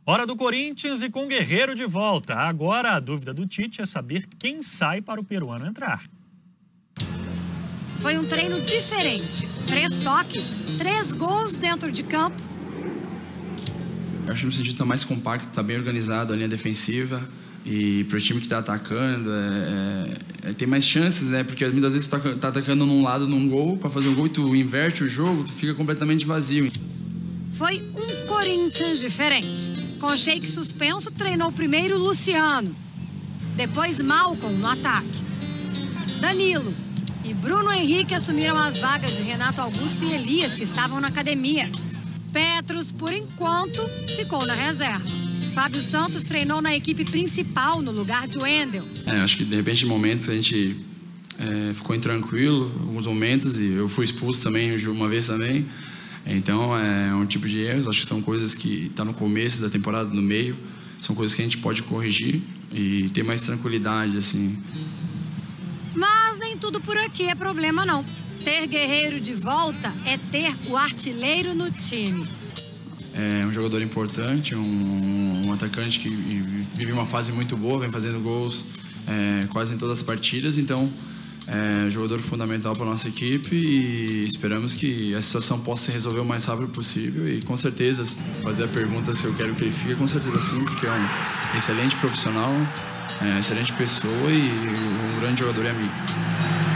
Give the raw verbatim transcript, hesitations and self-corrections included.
Hora do Corinthians e com o Guerreiro de volta. Agora a dúvida do Tite é saber quem sai para o peruano entrar. Foi um treino diferente. Três toques, três gols dentro de campo. Eu acho que no sentido está mais compacto, está bem organizado a linha defensiva. E para o time que está atacando, é, é, tem mais chances, né? Porque muitas vezes tu está atacando num lado, num gol, para fazer um gol e tu inverte o jogo, tu fica completamente vazio. Foi um Corinthians diferente. Com o Sheik suspenso, treinou primeiro Luciano. Depois Malcom no ataque. Danilo e Bruno Henrique assumiram as vagas de Renato Augusto e Elias, que estavam na academia. Petros, por enquanto, ficou na reserva. Fábio Santos treinou na equipe principal, no lugar de Wendel. É, acho que de repente, em momentos, a gente é, ficou intranquilo, alguns momentos, e eu fui expulso também, uma vez também. Então, é um tipo de erros, acho que são coisas que estão tá no começo da temporada, no meio, são coisas que a gente pode corrigir e ter mais tranquilidade, assim. Mas nem tudo por aqui é problema, não. Ter Guerreiro de volta é ter o artilheiro no time. É um jogador importante, um, um atacante que vive uma fase muito boa, vem fazendo gols é, quase em todas as partidas, então é um jogador fundamental para a nossa equipe e esperamos que a situação possa se resolver o mais rápido possível e com certeza fazer a pergunta se eu quero que ele fique, com certeza sim, porque é um excelente profissional, é, excelente pessoa e um grande jogador e amigo.